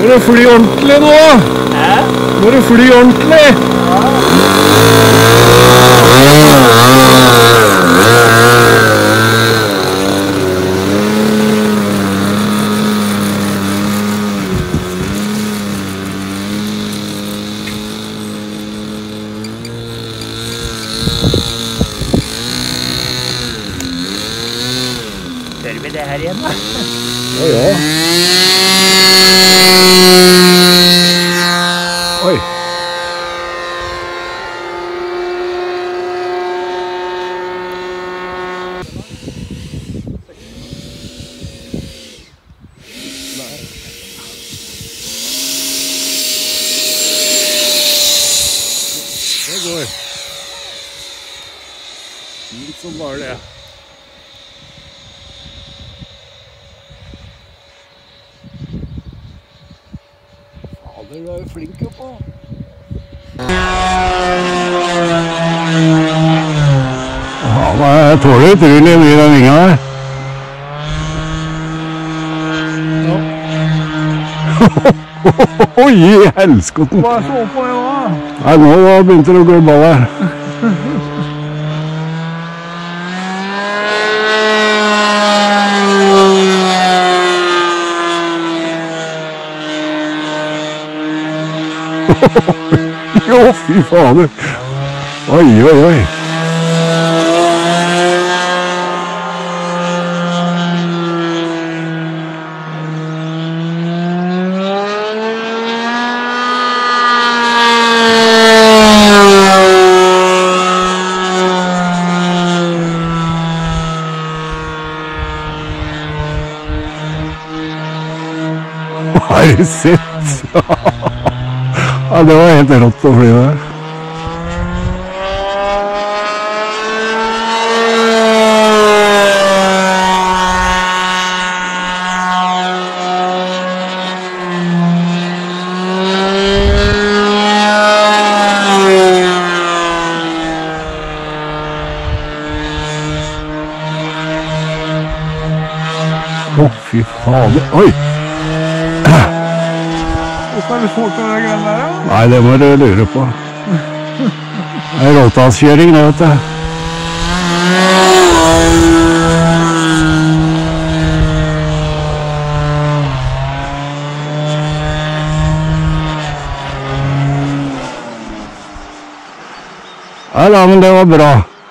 Må du fly ordentlig nå? Hæ? Må du fly ordentlig? Ser vi det her igjen da? Ja, ja. Oi. Det går. Fint som bare det. Fader, du er jo flink oppå. Ja, jeg tåler utrolig mye den vingen her. Ja. Oi, helskotten. Hva er så oppå jeg da? Nei, nå begynte det å gå i ball her. Jo, fy fader. Oi, oi, oi. Har du sett? Ja, det var helt rått å fly der. Å, fy fader. Oi! Hvordan har du fått til det greiene der, da? Nei, det må du lure på. Det er råtallskjøring, det, vet du. Ja, men det var bra.